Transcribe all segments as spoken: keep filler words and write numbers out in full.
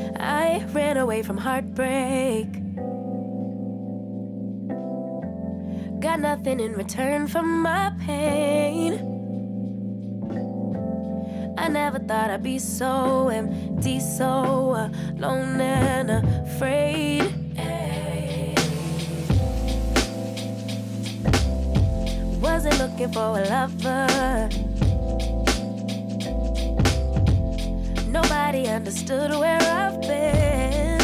I ran away from heartbreak. Got nothing in return for my pain. I never thought I'd be so empty, so alone and afraid. Wasn't looking for a lover. Nobody understood where I've been.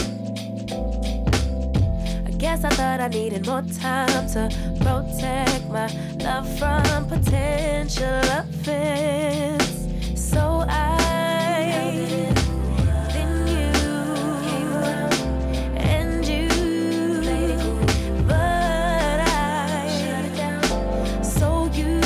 I guess I thought I needed more time to protect my love from potential offense. So I then you and you, but I so you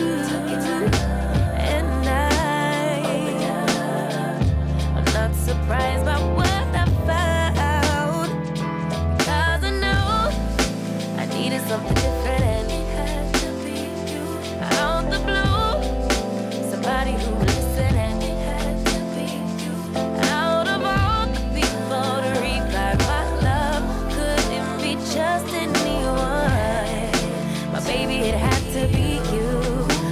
and I, I'm not surprised by what I found, because I know I needed something different, and it had to be you. Out the blue, somebody who listened, and it had to be you. Out of all the people to revive my love, couldn't be just anyone. My baby, it had to be you.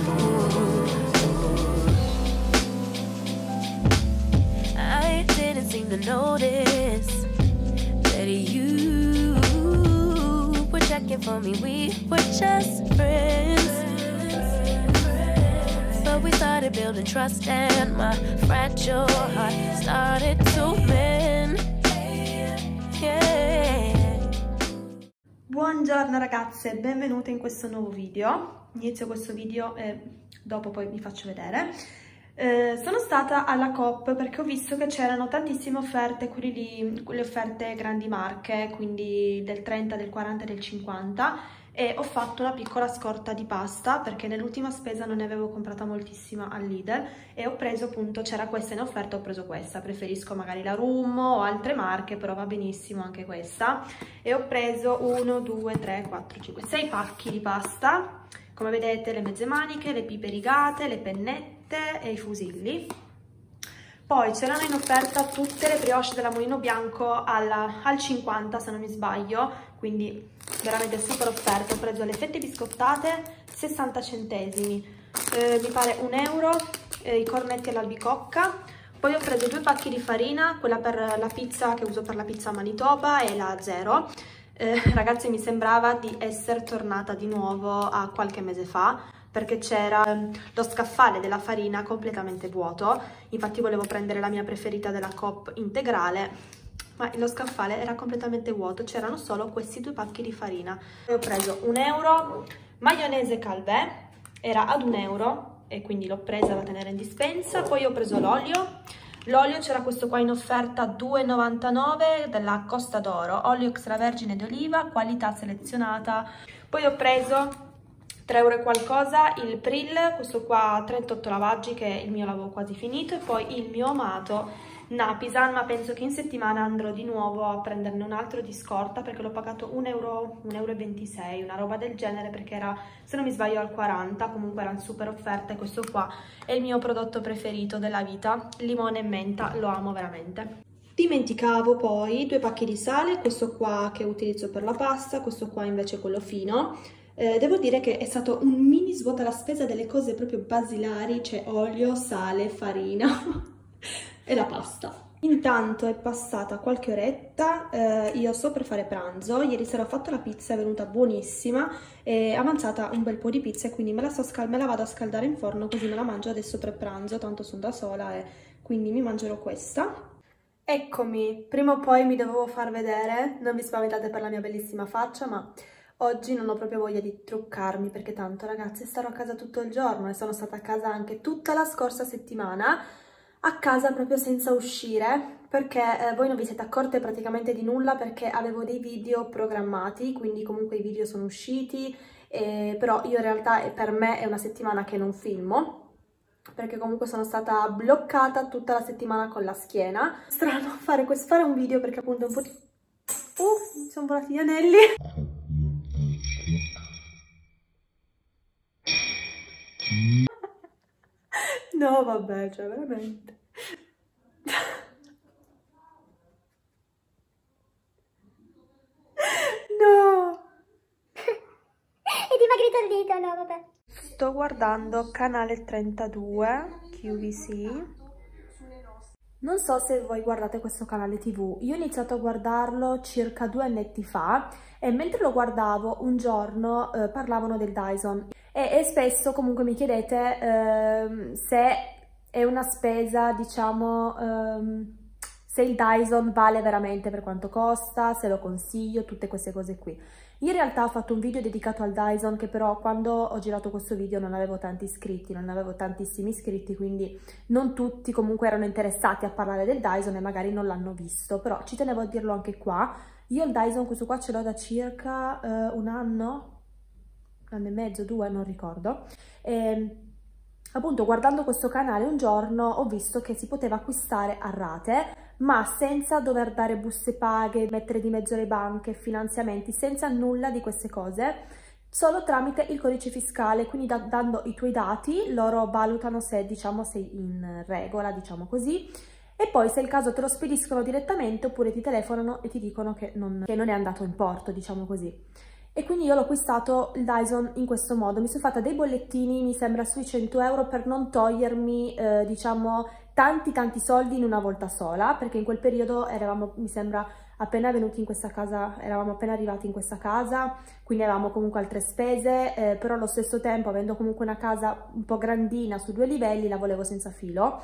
I didn't seem to notice that you were checking for me. We were just friends, but we started building trust, and my fragile heart started to mend. Yeah. Buongiorno ragazze, benvenute in questo nuovo video. Inizio questo video e dopo poi vi faccio vedere. Eh, sono stata alla Coop perché ho visto che c'erano tantissime offerte, quelli lì, quelle offerte grandi marche, quindi del trenta, del quaranta e del cinquanta, e ho fatto una piccola scorta di pasta perché nell'ultima spesa non ne avevo comprata moltissima al Lidl, e ho preso appunto, c'era questa in offerta, ho preso questa. Preferisco magari la Rummo o altre marche, però va benissimo anche questa, e ho preso uno, due, tre, quattro, cinque, sei pacchi di pasta. Come vedete, le mezze maniche, le pipe rigate, le pennette e i fusilli. Poi c'erano in offerta tutte le brioche della Mulino Bianco alla, al cinquanta, se non mi sbaglio, quindi veramente super offerta. Ho preso le fette biscottate, sessanta centesimi, eh, mi pare un euro, eh, i cornetti all'albicocca. Poi ho preso due pacchi di farina, quella per la pizza che uso per la pizza Manitoba e la zero. Eh, ragazzi, mi sembrava di essere tornata di nuovo a qualche mese fa, perché c'era lo scaffale della farina completamente vuoto. Infatti volevo prendere la mia preferita della Coop integrale, ma lo scaffale era completamente vuoto, c'erano solo questi due pacchi di farina. Poi ho preso un euro, maionese Calvé, era ad un euro e quindi l'ho presa da tenere in dispensa. Poi ho preso l'olio. L'olio c'era questo qua in offerta, due e novantanove, della Costa d'Oro, olio extravergine d'oliva, qualità selezionata. Poi ho preso tre euro e qualcosa il Pril, questo qua trentotto lavaggi, che il mio l'avevo quasi finito, e poi il mio amato Napisan, ma penso che in settimana andrò di nuovo a prenderne un altro di scorta perché l'ho pagato un euro, un euro e ventisei, una roba del genere, perché era, se non mi sbaglio, al quaranta, comunque era in super offerta. E questo qua è il mio prodotto preferito della vita, limone e menta, lo amo veramente. Dimenticavo poi due pacchi di sale, questo qua che utilizzo per la pasta, questo qua invece quello fino. Eh, devo dire che è stato un mini svuota la spesa delle cose proprio basilari, c'è olio, sale, farina e la pasta. Intanto è passata qualche oretta, eh, io sto per fare pranzo. Ieri sera ho fatto la pizza, è venuta buonissima, è avanzata un bel po' di pizza e quindi me la, sto me la vado a scaldare in forno, così me la mangio adesso pre pranzo, tanto sono da sola e quindi mi mangerò questa. Eccomi, prima o poi mi dovevo far vedere, non vi spaventate per la mia bellissima faccia, ma oggi non ho proprio voglia di truccarmi, perché tanto ragazzi starò a casa tutto il giorno e sono stata a casa anche tutta la scorsa settimana, a casa proprio senza uscire, perché eh, voi non vi siete accorte praticamente di nulla, perché avevo dei video programmati, quindi comunque i video sono usciti, eh, però io in realtà eh, per me è una settimana che non filmo, perché comunque sono stata bloccata tutta la settimana con la schiena. Strano fare, questo, fare un video perché appunto un po' di... Uh, mi sono volati gli anelli! No, vabbè, cioè veramente. preferito, no, vabbè. Sto guardando Canale trentadue, Q V C. Non so se voi guardate questo canale tivù, io ho iniziato a guardarlo circa due annetti fa e mentre lo guardavo un giorno eh, parlavano del Dyson e, e spesso comunque mi chiedete eh, se è una spesa, diciamo, ehm, se il Dyson vale veramente per quanto costa, se lo consiglio, tutte queste cose qui. In realtà ho fatto un video dedicato al Dyson che però quando ho girato questo video non avevo tanti iscritti, non avevo tantissimi iscritti, quindi non tutti comunque erano interessati a parlare del Dyson e magari non l'hanno visto, però ci tenevo a dirlo anche qua. Io il Dyson questo qua ce l'ho da circa eh, un anno, un anno e mezzo, due, non ricordo. E, appunto guardando questo canale un giorno ho visto che si poteva acquistare a rate, ma senza dover dare buste paghe, mettere di mezzo le banche, finanziamenti, senza nulla di queste cose, solo tramite il codice fiscale, quindi da, dando i tuoi dati loro valutano se, diciamo, sei in regola, diciamo così, e poi se è il caso te lo spediscono direttamente oppure ti telefonano e ti dicono che non, che non è andato in porto, diciamo così. E quindi io l'ho acquistato il Dyson in questo modo, mi sono fatta dei bollettini, mi sembra sui cento euro, per non togliermi, eh, diciamo, tanti tanti soldi in una volta sola, perché in quel periodo eravamo, mi sembra, appena venuti in questa casa, eravamo appena arrivati in questa casa, quindi avevamo comunque altre spese, eh, però allo stesso tempo, avendo comunque una casa un po' grandina su due livelli, la volevo senza filo.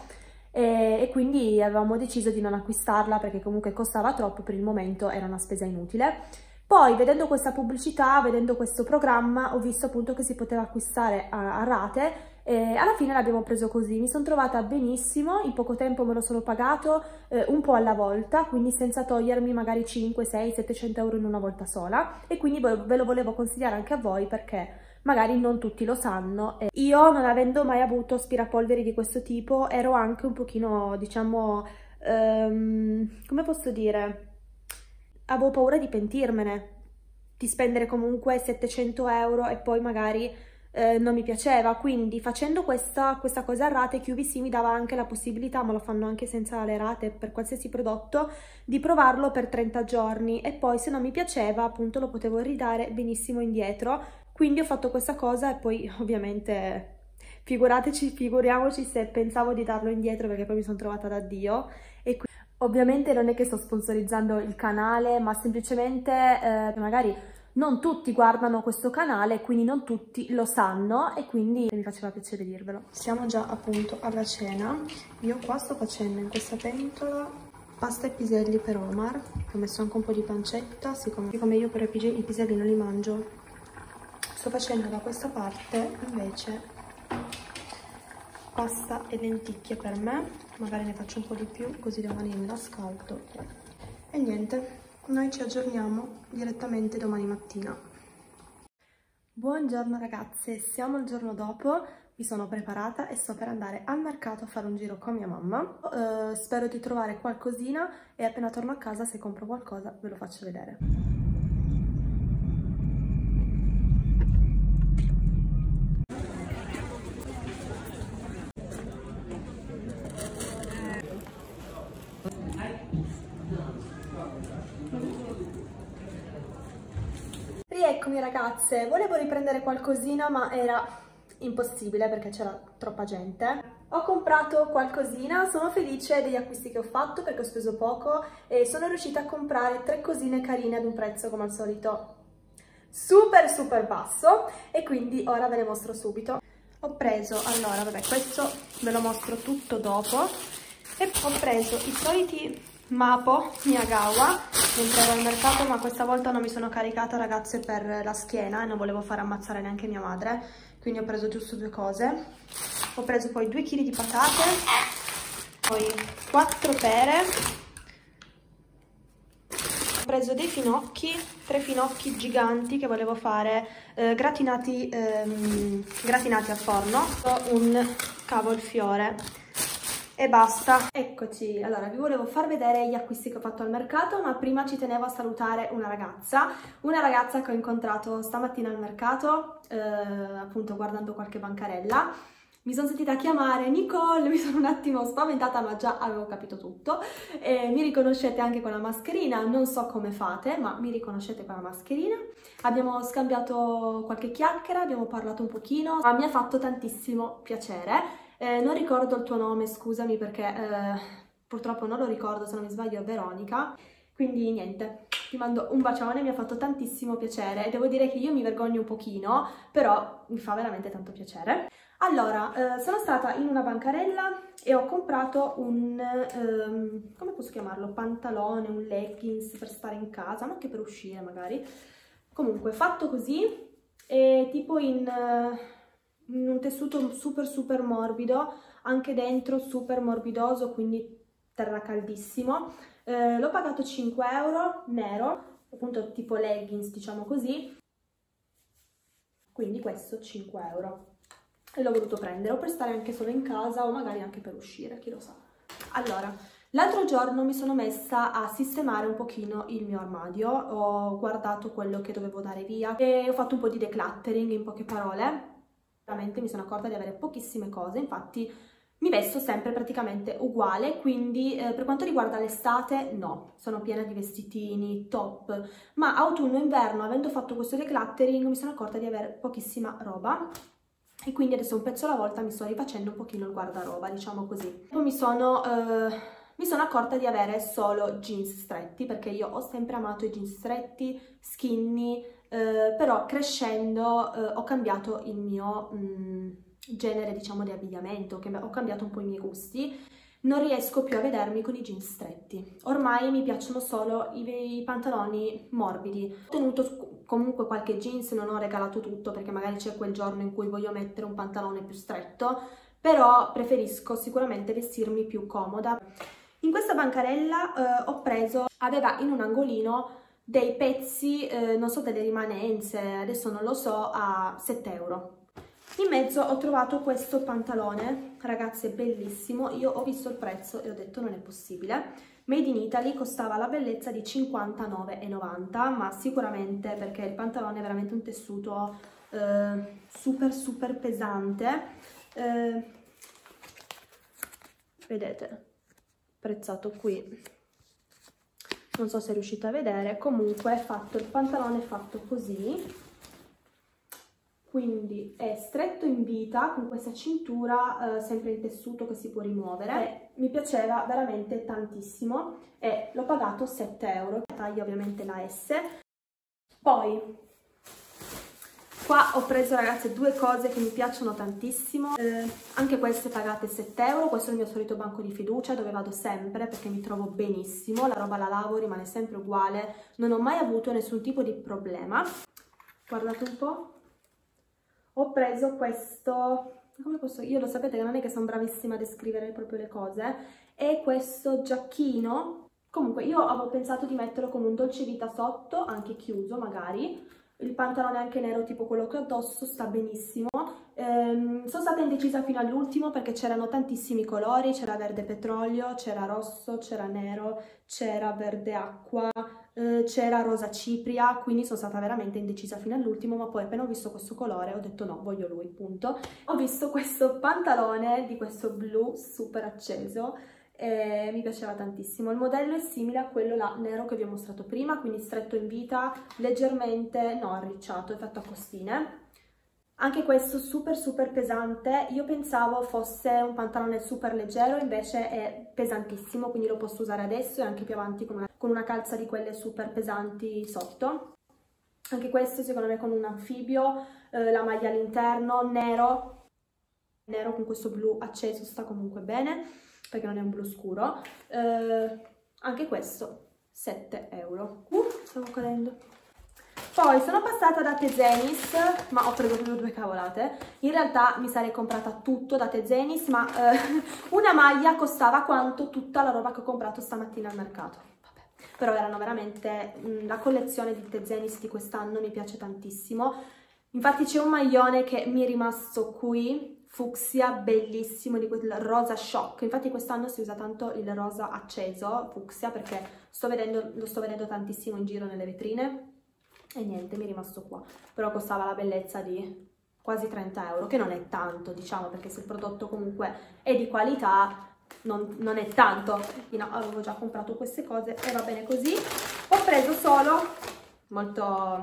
E, e quindi avevamo deciso di non acquistarla perché comunque costava troppo, per il momento era una spesa inutile. Poi, vedendo questa pubblicità, vedendo questo programma, ho visto appunto che si poteva acquistare a, a rate e alla fine l'abbiamo preso così. Mi sono trovata benissimo, in poco tempo me lo sono pagato eh, un po' alla volta, quindi senza togliermi magari cinque, sei, settecento euro in una volta sola, e quindi ve lo volevo consigliare anche a voi perché magari non tutti lo sanno. E io, non avendo mai avuto aspirapolveri di questo tipo, ero anche un pochino, diciamo, um, come posso dire... avevo paura di pentirmene, di spendere comunque settecento euro e poi magari eh, non mi piaceva, quindi facendo questa, questa cosa a rate Q V C mi dava anche la possibilità, ma lo fanno anche senza le rate per qualsiasi prodotto, di provarlo per trenta giorni e poi se non mi piaceva appunto lo potevo ridare benissimo indietro, quindi ho fatto questa cosa e poi ovviamente figurateci, figuriamoci se pensavo di darlo indietro perché poi mi sono trovata da Dio. E ovviamente non è che sto sponsorizzando il canale, ma semplicemente eh, magari non tutti guardano questo canale, quindi non tutti lo sanno e quindi mi faceva piacere dirvelo. Siamo già appunto alla cena. Io qua sto facendo in questa pentola pasta e piselli per Omar. Ho messo anche un po' di pancetta, siccome, siccome io però i piselli non li mangio. Sto facendo da questa parte invece pasta e lenticchie per me, magari ne faccio un po' di più così domani me la scaldo. E niente, noi ci aggiorniamo direttamente domani mattina. Buongiorno ragazze, siamo il giorno dopo, mi sono preparata e sto per andare al mercato a fare un giro con mia mamma. Uh, spero di trovare qualcosina e appena torno a casa, se compro qualcosa, ve lo faccio vedere. Rieccomi ragazze, volevo riprendere qualcosina ma era impossibile perché c'era troppa gente. Ho comprato qualcosina, sono felice degli acquisti che ho fatto perché ho speso poco e sono riuscita a comprare tre cosine carine ad un prezzo come al solito super super basso e quindi ora ve le mostro subito. Ho preso, allora vabbè, questo ve lo mostro tutto dopo, e ho preso i soliti Mapo Miyagawa, mentre ero al mercato, ma questa volta non mi sono caricata ragazze per la schiena e non volevo far ammazzare neanche mia madre, quindi ho preso giusto due cose. Ho preso poi due chili di patate, poi quattro pere, ho preso dei finocchi, tre finocchi giganti che volevo fare eh, gratinati, ehm, gratinati a forno, un cavolfiore. E basta. Eccoci, allora vi volevo far vedere gli acquisti che ho fatto al mercato, ma prima ci tenevo a salutare una ragazza, una ragazza che ho incontrato stamattina al mercato, eh, appunto guardando qualche bancarella. mi sono sentita chiamare Nicole, mi sono un attimo spaventata ma già avevo capito tutto. E mi riconoscete anche con la mascherina, non so come fate ma mi riconoscete con la mascherina. Abbiamo scambiato qualche chiacchiera, abbiamo parlato un pochino, ma mi ha fatto tantissimo piacere. Eh, non ricordo il tuo nome, scusami perché eh, purtroppo non lo ricordo, se non mi sbaglio è Veronica. Quindi niente, ti mando un bacione, mi ha fatto tantissimo piacere. Devo dire che io mi vergogno un pochino, però mi fa veramente tanto piacere. Allora, eh, sono stata in una bancarella e ho comprato un, ehm, come posso chiamarlo, pantalone, un leggings per stare in casa, ma anche per uscire magari. Comunque, fatto così, è tipo in, uh, in un tessuto super super morbido, anche dentro super morbidoso, quindi terrà caldissimo. Eh, l'ho pagato cinque euro, nero, appunto tipo leggings, diciamo così. Quindi questo cinque euro. E l'ho voluto prendere o per stare anche solo in casa o magari anche per uscire, chi lo sa. Allora, l'altro giorno mi sono messa a sistemare un pochino il mio armadio, ho guardato quello che dovevo dare via e ho fatto un po' di decluttering, in poche parole. Veramente mi sono accorta di avere pochissime cose, infatti mi vesto sempre praticamente uguale, quindi eh, per quanto riguarda l'estate no, sono piena di vestitini, top, ma autunno e inverno, avendo fatto questo decluttering, mi sono accorta di avere pochissima roba. E quindi adesso un pezzo alla volta mi sto rifacendo un pochino il guardaroba, diciamo così. Poi mi sono, eh, mi sono accorta di avere solo jeans stretti, perché io ho sempre amato i jeans stretti, skinny, eh, però crescendo eh, ho cambiato il mio mh, genere, diciamo, di abbigliamento, che ho cambiato un po' i miei gusti. Non riesco più a vedermi con i jeans stretti. Ormai mi piacciono solo i, i pantaloni morbidi. Ho tenuto comunque qualche jeans, non ho regalato tutto perché magari c'è quel giorno in cui voglio mettere un pantalone più stretto, però preferisco sicuramente vestirmi più comoda. In questa bancarella eh, ho preso, aveva in un angolino dei pezzi, eh, non so, delle rimanenze, adesso non lo so, a sette euro. In mezzo ho trovato questo pantalone, ragazzi, è bellissimo. Io ho visto il prezzo e ho detto non è possibile. Made in Italy, costava la bellezza di cinquantanove e novanta, ma sicuramente perché il pantalone è veramente un tessuto eh, super super pesante. Eh, vedete, prezzato qui, non so se riuscite a vedere. Comunque è fatto, il pantalone è fatto così. Quindi è stretto in vita con questa cintura eh, sempre in tessuto che si può rimuovere. E mi piaceva veramente tantissimo e l'ho pagato sette euro, taglia ovviamente la S. Poi qua ho preso, ragazze, due cose che mi piacciono tantissimo, eh, anche queste pagate sette euro. Questo è il mio solito banco di fiducia dove vado sempre perché mi trovo benissimo, la roba la lavo, rimane sempre uguale, non ho mai avuto nessun tipo di problema. Guardate un po'. Ho preso questo, come posso, io lo sapete che non è che sono bravissima a descrivere proprio le cose, è questo giacchino. Comunque io avevo pensato di metterlo con un dolce vita sotto, anche chiuso magari, il pantalone anche nero tipo quello che ho addosso, sta benissimo. Ehm, sono stata indecisa fino all'ultimo perché c'erano tantissimi colori, c'era verde petrolio, c'era rosso, c'era nero, c'era verde acqua, c'era rosa cipria, quindi sono stata veramente indecisa fino all'ultimo, ma poi appena ho visto questo colore ho detto no, voglio lui, punto. Ho visto questo pantalone di questo blu super acceso e mi piaceva tantissimo. Il modello è simile a quello là nero che vi ho mostrato prima, quindi stretto in vita, leggermente, no, arricciato, è fatto a costine. Anche questo super super pesante, io pensavo fosse un pantalone super leggero, invece è pesantissimo, quindi lo posso usare adesso e anche più avanti con una, con una calza di quelle super pesanti sotto. Anche questo secondo me con un anfibio, eh, la maglia all'interno, nero, nero con questo blu acceso sta comunque bene, perché non è un blu scuro. Eh, anche questo, sette euro. Uh, stavo cadendo. Poi sono passata da Tezenis, ma ho preso proprio due cavolate. In realtà mi sarei comprata tutto da Tezenis, ma eh, una maglia costava quanto tutta la roba che ho comprato stamattina al mercato. Vabbè. Però erano veramente mh, la collezione di Tezenis di quest'anno mi piace tantissimo. Infatti c'è un maglione che mi è rimasto qui, fucsia, bellissimo, di quel rosa shock. Infatti quest'anno si usa tanto il rosa acceso, fucsia, perché sto vedendo, lo sto vedendo tantissimo in giro nelle vetrine. E niente, mi è rimasto qua, però costava la bellezza di quasi trenta euro, che non è tanto, diciamo, perché se il prodotto comunque è di qualità non, non è tanto. Io no, avevo già comprato queste cose e va bene così. Ho preso solo molto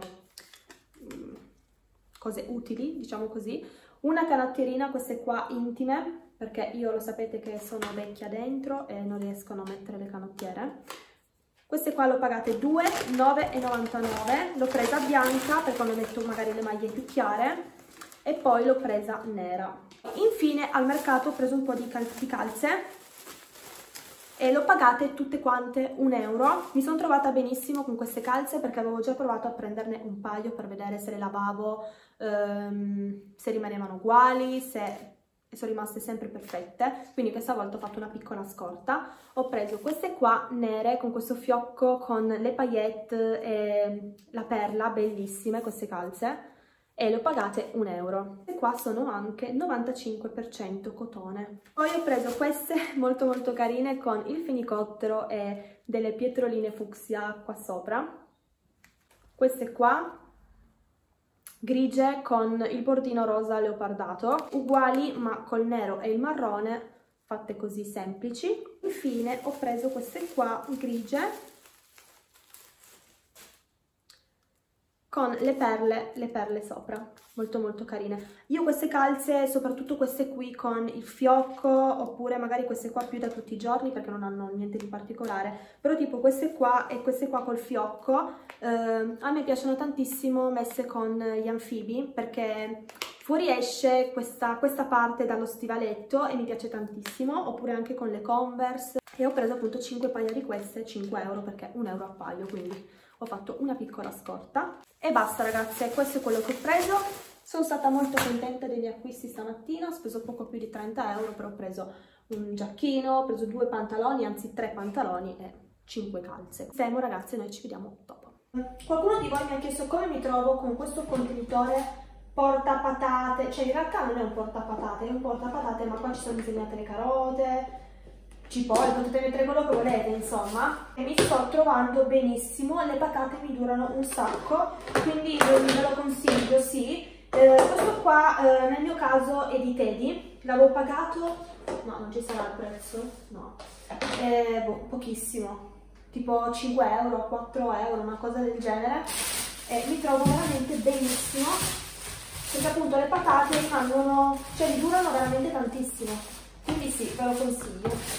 cose utili, diciamo così, una canottierina, queste qua intime, perché io lo sapete che sono vecchia dentro e non riescono a mettere le canottiere. Queste qua l'ho pagate due virgola nove e novantanove, l'ho presa bianca per quando metto magari le maglie più chiare e poi l'ho presa nera. Infine al mercato ho preso un po' di, cal di calze e l'ho pagate tutte quante un euro. Mi sono trovata benissimo con queste calze perché avevo già provato a prenderne un paio per vedere se le lavavo, ehm, se rimanevano uguali, se sono rimaste sempre perfette, quindi questa volta ho fatto una piccola scorta. Ho preso queste qua nere con questo fiocco con le paillette e la perla, bellissime queste calze, e le ho pagate un euro. E qua sono anche novantacinque per cento cotone. Poi ho preso queste molto molto carine con il fenicottero e delle pietroline fucsia qua sopra. Queste qua grigie con il bordino rosa leopardato, uguali ma col nero e il marrone, fatte così semplici. Infine ho preso queste qua grigie con le perle, le perle sopra, molto molto carine. Io queste calze, soprattutto queste qui con il fiocco, oppure magari queste qua più da tutti i giorni perché non hanno niente di particolare, però tipo queste qua e queste qua col fiocco, eh, a me piacciono tantissimo messe con gli anfibi perché fuoriesce questa, questa parte dallo stivaletto e mi piace tantissimo, oppure anche con le Converse. E ho preso appunto cinque paia di queste, cinque euro perché un euro a paio, quindi ho fatto una piccola scorta. E basta ragazze, questo è quello che ho preso. Sono stata molto contenta dei miei acquisti stamattina, ho speso poco più di trenta euro, però ho preso un giacchino, ho preso due pantaloni, anzi tre pantaloni e cinque calze. Fermo ragazze, noi ci vediamo dopo. Qualcuno di voi mi ha chiesto come mi trovo con questo contenitore portapatate, cioè in realtà non è un portapatate, è un portapatate, ma qua ci sono disegnate le carote, cipolle, potete mettere quello che volete, insomma. E mi sto trovando benissimo, le patate mi durano un sacco, quindi ve lo consiglio, sì. Eh, questo qua eh, nel mio caso è di Teddy, l'avevo pagato, no, non ci sarà il prezzo, no, eh, boh, pochissimo, tipo cinque euro, quattro euro, una cosa del genere, e mi trovo veramente benissimo, perché appunto le patate rimangono, cioè mi durano veramente tantissimo, quindi sì, ve lo consiglio.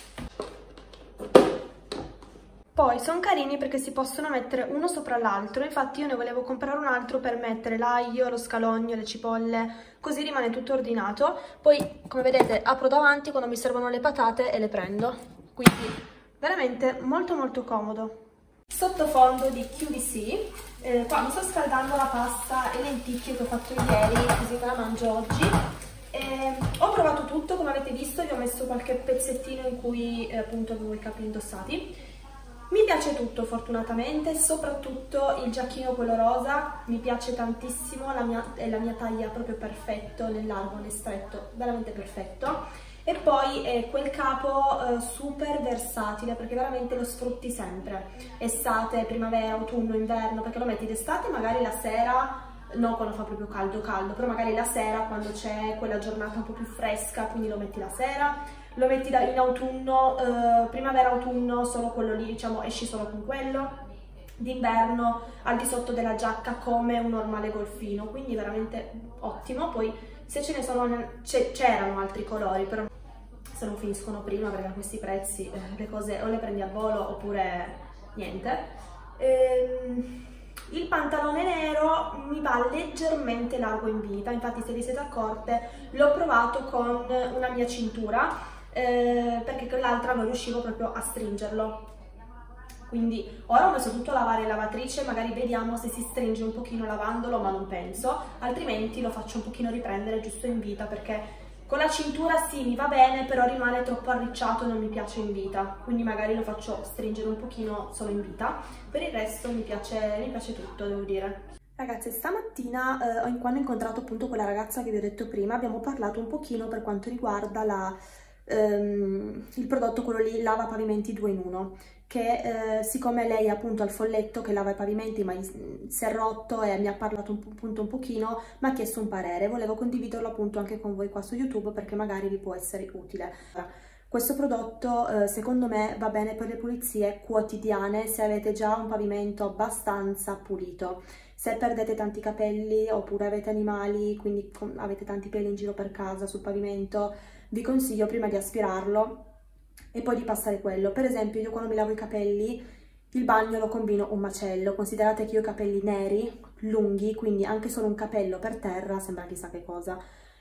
Poi sono carini perché si possono mettere uno sopra l'altro, infatti io ne volevo comprare un altro per mettere l'aglio, lo scalogno, le cipolle, così rimane tutto ordinato. Poi come vedete apro davanti quando mi servono le patate e le prendo, quindi veramente molto molto comodo. Sottofondo di Q V C, eh, qua mi sto scaldando la pasta e lenticchie che ho fatto ieri, così che la mangio oggi. Eh, ho provato tutto, come avete visto, vi ho messo qualche pezzettino in cui eh, appunto avevo i capi indossati. Mi piace tutto fortunatamente, soprattutto il giacchino quello rosa, mi piace tantissimo, la mia, è la mia taglia proprio perfetto, nel largo, nel stretto, veramente perfetto. E poi è quel capo eh, super versatile perché veramente lo sfrutti sempre, estate, primavera, autunno, inverno, perché lo metti d'estate magari la sera, non quando fa proprio caldo caldo, però magari la sera quando c'è quella giornata un po' più fresca, quindi lo metti la sera. Lo metti da, in autunno, eh, primavera-autunno, solo quello lì, diciamo, esci solo con quello. D'inverno al di sotto della giacca come un normale golfino, quindi veramente ottimo. Poi se ce ne sono, c'erano altri colori, però se non finiscono prima perché a questi prezzi eh, le cose o le prendi al volo oppure niente. Ehm... Il pantalone nero mi va leggermente largo in vita, infatti se vi siete accorte l'ho provato con una mia cintura eh, perché con l'altra non riuscivo proprio a stringerlo. Quindi ora ho messo tutto a lavare in lavatrice, magari vediamo se si stringe un pochino lavandolo, ma non penso, altrimenti lo faccio un pochino riprendere giusto in vita perché con la cintura sì, mi va bene, però rimane troppo arricciato e non mi piace in vita, quindi magari lo faccio stringere un pochino solo in vita. Per il resto mi piace, mi piace tutto, devo dire. Ragazze, stamattina eh, quando ho incontrato appunto quella ragazza che vi ho detto prima, abbiamo parlato un pochino per quanto riguarda la ehm, il prodotto, quello lì, lava pavimenti due in uno, che eh, siccome lei appunto ha il folletto che lava i pavimenti ma si è rotto e mi ha parlato un, appunto un pochino, mi ha chiesto un parere, volevo condividerlo appunto anche con voi qua su YouTube perché magari vi può essere utile. Questo prodotto eh, secondo me va bene per le pulizie quotidiane se avete già un pavimento abbastanza pulito. Se perdete tanti capelli oppure avete animali, quindi avete tanti peli in giro per casa sul pavimento, vi consiglio prima di aspirarlo e poi di passare quello. Per esempio io quando mi lavo i capelli il bagno lo combino un macello. Considerate che io ho i capelli neri, lunghi, quindi anche solo un capello per terra sembra chissà che cosa.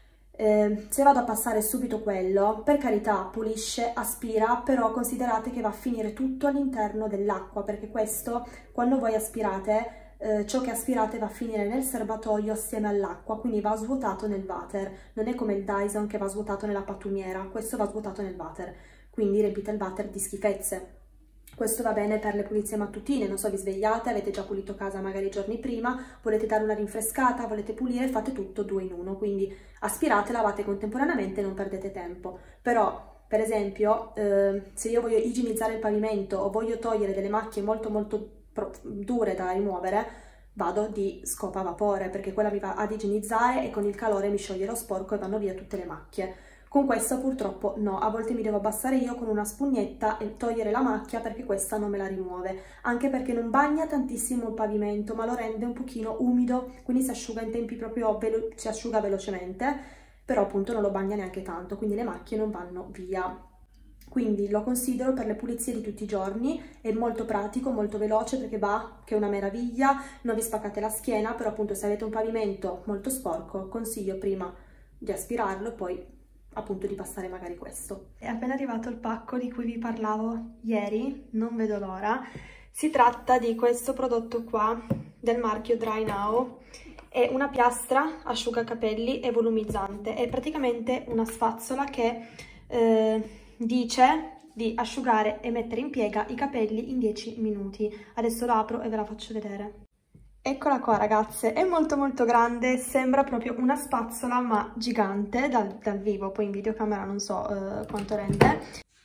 Eh, se vado a passare subito quello, per carità pulisce, aspira, però considerate che va a finire tutto all'interno dell'acqua, perché questo quando voi aspirate eh, ciò che aspirate va a finire nel serbatoio assieme all'acqua, quindi va svuotato nel water. Non è come il Dyson che va svuotato nella pattumiera, questo va svuotato nel water, quindi riempite il water di schifezze. Questo va bene per le pulizie mattutine, non so, vi svegliate, avete già pulito casa magari i giorni prima, volete dare una rinfrescata, volete pulire, fate tutto due in uno, quindi aspirate, lavate contemporaneamente e non perdete tempo. Però, per esempio, eh, se io voglio igienizzare il pavimento o voglio togliere delle macchie molto molto dure da rimuovere, vado di scopa a vapore, perché quella mi va ad igienizzare e con il calore mi scioglie lo sporco e vanno via tutte le macchie. Con questa purtroppo no, a volte mi devo abbassare io con una spugnetta e togliere la macchia perché questa non me la rimuove, anche perché non bagna tantissimo il pavimento ma lo rende un pochino umido, quindi si asciuga in tempi proprio, si asciuga velocemente, però appunto non lo bagna neanche tanto, quindi le macchie non vanno via. Quindi lo considero per le pulizie di tutti i giorni, è molto pratico, molto veloce perché va, che è una meraviglia, non vi spaccate la schiena, però appunto se avete un pavimento molto sporco consiglio prima di aspirarlo e poi appunto di passare magari questo. È appena arrivato il pacco di cui vi parlavo ieri, non vedo l'ora. Si tratta di questo prodotto qua del marchio Dry Now, è una piastra asciugacapelli e volumizzante, è praticamente una spazzola che eh, dice di asciugare e mettere in piega i capelli in dieci minuti. Adesso la apro e ve la faccio vedere. Eccola qua ragazze, è molto molto grande, sembra proprio una spazzola ma gigante dal, dal vivo, poi in videocamera non so uh, quanto rende.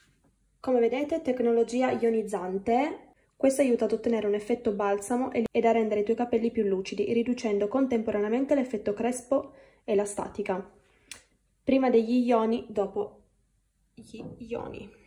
Come vedete, tecnologia ionizzante, questo aiuta ad ottenere un effetto balsamo ed a rendere i tuoi capelli più lucidi, riducendo contemporaneamente l'effetto crespo e la statica. Prima degli ioni, dopo gli ioni.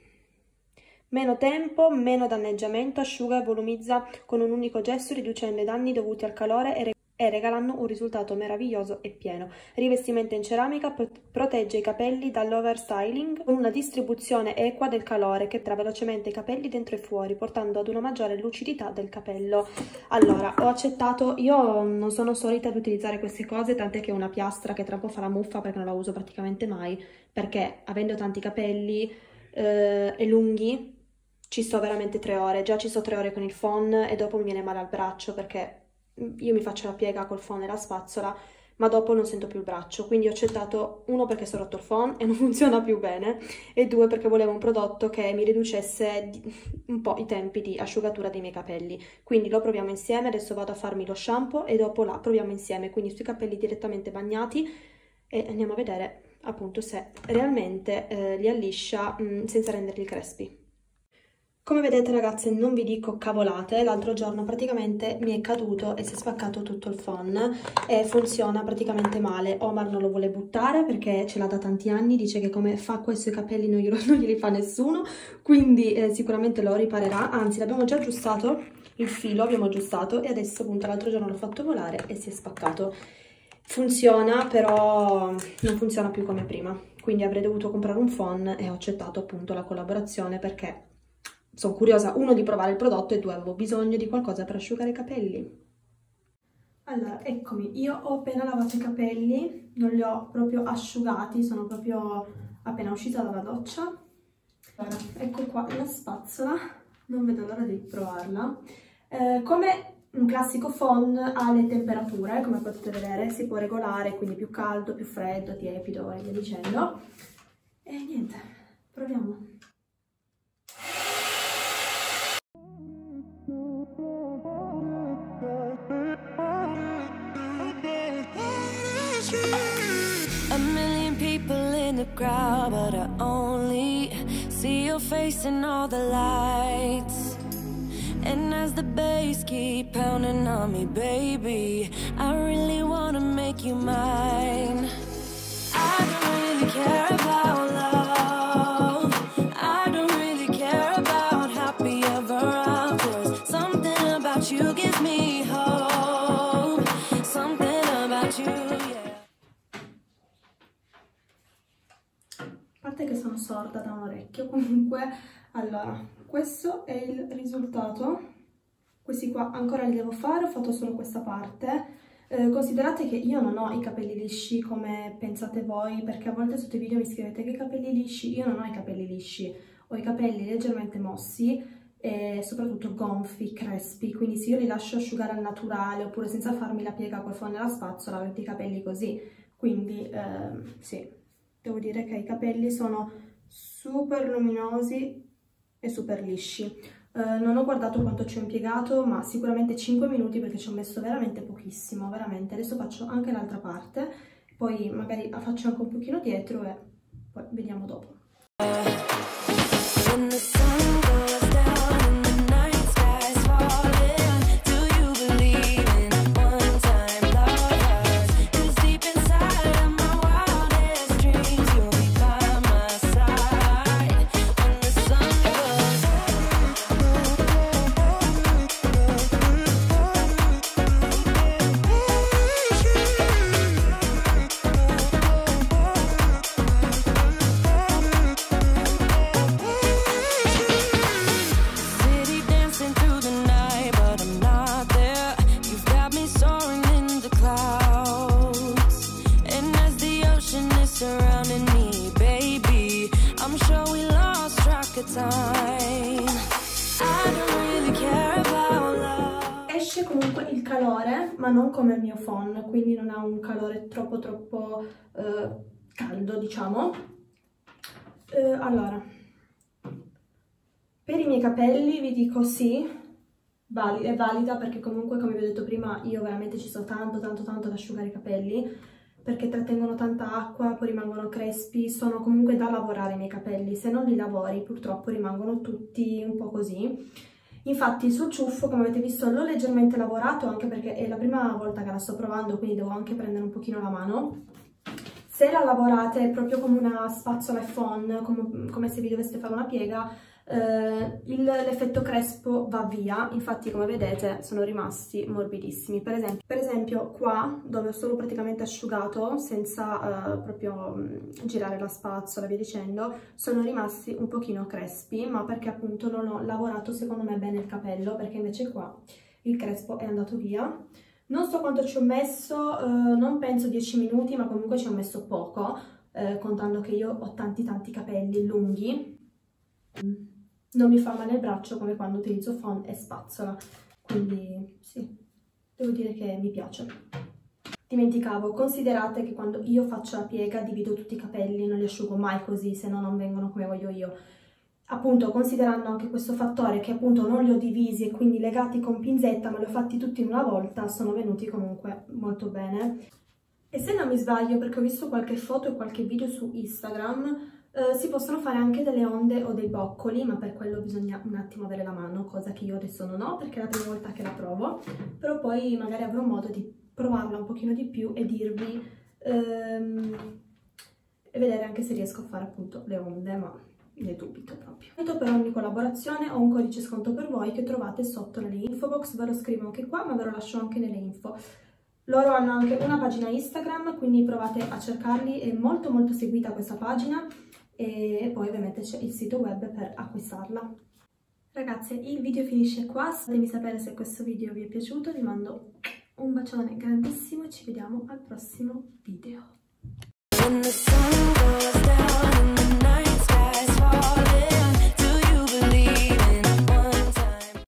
Meno tempo, meno danneggiamento, asciuga e volumizza con un unico gesto, riducendo i danni dovuti al calore e, re e regalando un risultato meraviglioso e pieno. Rivestimento in ceramica, pro protegge i capelli dall'overstyling con una distribuzione equa del calore che tra velocemente i capelli dentro e fuori, portando ad una maggiore lucidità del capello. Allora, ho accettato, io non sono solita ad utilizzare queste cose, tant'è che ho una piastra che tra un po' fa la muffa perché non la uso praticamente mai, perché avendo tanti capelli eh, e lunghi, ci sto veramente tre ore, già ci sto tre ore con il phon e dopo mi viene male al braccio perché io mi faccio la piega col phon e la spazzola, ma dopo non sento più il braccio, quindi ho accettato, uno perché sono rotto il phon e non funziona più bene, e due perché volevo un prodotto che mi riducesse un po' i tempi di asciugatura dei miei capelli. Quindi lo proviamo insieme, adesso vado a farmi lo shampoo e dopo la proviamo insieme, quindi sui capelli direttamente bagnati, e andiamo a vedere appunto se realmente eh, li alliscia mh, senza renderli crespi. Come vedete ragazze, non vi dico cavolate, l'altro giorno praticamente mi è caduto e si è spaccato tutto il phon e funziona praticamente male. Omar non lo vuole buttare perché ce l'ha da tanti anni, dice che come fa questo i capelli non, glielo, non glieli fa nessuno, quindi eh, sicuramente lo riparerà, anzi l'abbiamo già aggiustato, il filo abbiamo aggiustato e adesso appunto l'altro giorno l'ho fatto volare e si è spaccato. Funziona, però non funziona più come prima, quindi avrei dovuto comprare un phon e ho accettato appunto la collaborazione perché sono curiosa, uno, di provare il prodotto e due, avevo bisogno di qualcosa per asciugare i capelli. Allora, eccomi, io ho appena lavato i capelli, non li ho proprio asciugati, sono proprio appena uscita dalla doccia. Allora, ecco qua la spazzola, non vedo l'ora di provarla. Eh, come un classico phon ha le temperature, come potete vedere, si può regolare, quindi più caldo, più freddo, tiepido e via dicendo. E niente, proviamo. A million people in the crowd, but I only see your face in all the lights. And as the bass keep pounding on me, baby, I really wanna make you mine. I don't really care about love, I don't really care about happy ever after. Something about you gives me hope, something about you, yeah. A parte che sono sorda da un orecchio, comunque, allora, questo è il risultato. Questi qua ancora li devo fare, ho fatto solo questa parte. Eh, considerate che io non ho i capelli lisci come pensate voi, perché a volte sotto i video mi scrivete che i capelli lisci, io non ho i capelli lisci, ho i capelli leggermente mossi e soprattutto gonfi, crespi, quindi se io li lascio asciugare al naturale oppure senza farmi la piega col phon e la spazzola avete i capelli così, quindi ehm, sì, devo dire che i capelli sono super luminosi e super lisci. Uh, non ho guardato quanto ci ho impiegato, ma sicuramente cinque minuti perché ci ho messo veramente pochissimo, veramente. Adesso faccio anche l'altra parte, poi magari la faccio anche un pochino dietro e poi vediamo dopo. Esce comunque il calore, ma non come il mio phon, quindi non ha un calore troppo troppo eh, caldo, diciamo. Eh, allora, per i miei capelli vi dico sì, vali è valida perché comunque, come vi ho detto prima, io veramente ci sto tanto tanto tanto ad asciugare i capelli, perché trattengono tanta acqua, poi rimangono crespi, sono comunque da lavorare i miei capelli, se non li lavori purtroppo rimangono tutti un po' così. Infatti sul ciuffo, come avete visto, l'ho leggermente lavorato, anche perché è la prima volta che la sto provando, quindi devo anche prendere un pochino la mano. Se la lavorate proprio come una spazzola e phon, come, come se vi doveste fare una piega, eh, l'effetto crespo va via. Infatti, come vedete, sono rimasti morbidissimi. Per esempio, per esempio qua, dove ho solo praticamente asciugato, senza eh, proprio mh, girare la spazzola, via dicendo, sono rimasti un pochino crespi, ma perché appunto non ho lavorato secondo me bene il capello, perché invece qua il crespo è andato via. Non so quanto ci ho messo, eh, non penso dieci minuti, ma comunque ci ho messo poco, eh, contando che io ho tanti tanti capelli lunghi. Non mi fa male il braccio come quando utilizzo phon e spazzola, quindi sì, devo dire che mi piace. Dimenticavo, considerate che quando io faccio la piega divido tutti i capelli, non li asciugo mai così, se no non vengono come voglio io. Appunto, considerando anche questo fattore che appunto non li ho divisi e quindi legati con pinzetta, ma li ho fatti tutti in una volta, sono venuti comunque molto bene. E se non mi sbaglio, perché ho visto qualche foto e qualche video su Instagram, eh, si possono fare anche delle onde o dei boccoli, ma per quello bisogna un attimo avere la mano, cosa che io adesso non ho perché è la prima volta che la provo, però poi magari avrò modo di provarla un pochino di più e dirvi, ehm, e vedere anche se riesco a fare appunto le onde, ma ne dubito proprio. Per ogni collaborazione ho un codice sconto per voi che trovate sotto nelle info box, ve lo scrivo anche qua, ma ve lo lascio anche nelle info. Loro hanno anche una pagina Instagram, quindi provate a cercarli, è molto molto seguita questa pagina, e poi ovviamente c'è il sito web per acquistarla. Ragazze, il video finisce qua, fatemi sapere se questo video vi è piaciuto, vi mando un bacione grandissimo e ci vediamo al prossimo video.